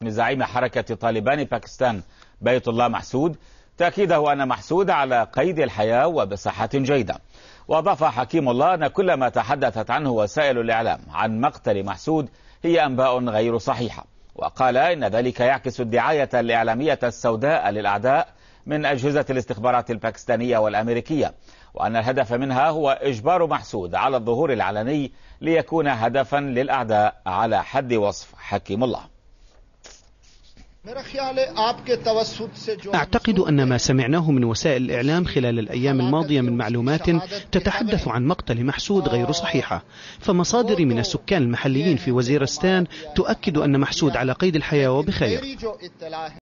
من زعيم حركة طالبان باكستان بيت الله محسود تأكيده أن محسود على قيد الحياة وبصحة جيدة. وأضاف حكيم الله أن كل ما تحدثت عنه وسائل الإعلام عن مقتل محسود هي أنباء غير صحيحة، وقال إن ذلك يعكس الدعاية الإعلامية السوداء للأعداء من أجهزة الاستخبارات الباكستانية والأمريكية، وأن الهدف منها هو إجبار محسود على الظهور العلني ليكون هدفا للأعداء على حد وصف حكيم الله. أعتقد أن ما سمعناه من وسائل الإعلام خلال الأيام الماضية من معلومات تتحدث عن مقتل محسود غير صحيحة، فمصادري من السكان المحليين في وزيرستان تؤكد أن محسود على قيد الحياة وبخير.